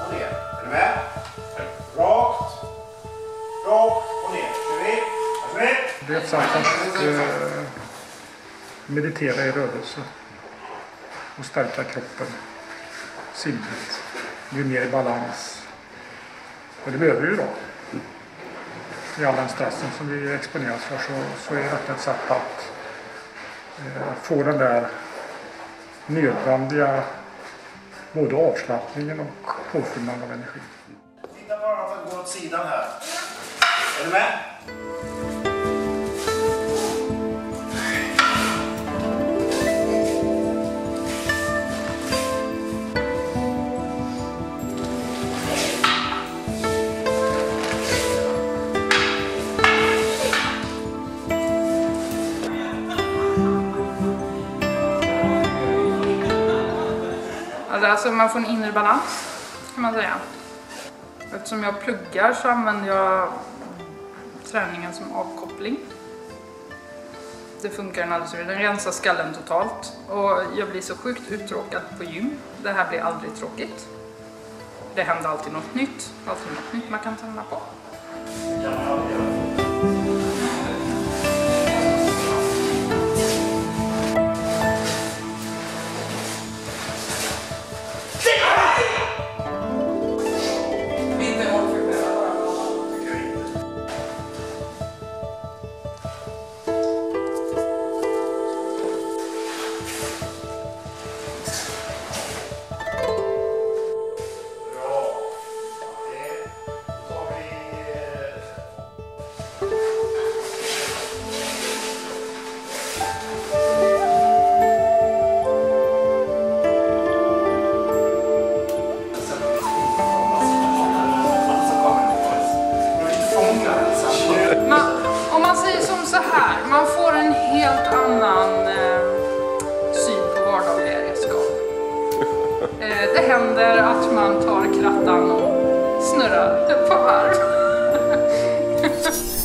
och ner. Är du med? Rakt och ner. Kör vi? Det är ett sätt att meditera i rörelse och stärka kroppen, sinnet, bli mer i balans. Och det behöver vi ju då. I all den stressen som vi exponeras för så är det ett sätt att få den där nödvändiga både avslappningen och påfyllnaden av energi. Titta bara för att gå åt sidan här. Är du med? Alltså man får en inre balans kan man säga. Eftersom jag pluggar så använder jag träningen som avkoppling. Det funkar alldeles bra. Den rensar skallen totalt och jag blir så sjukt uttråkad på gym. Det här blir aldrig tråkigt. Det händer alltid något nytt man kan träna på. Man får en helt annan syn på vardagliga redskap. Det händer att man tar krattan och snurrar på varv.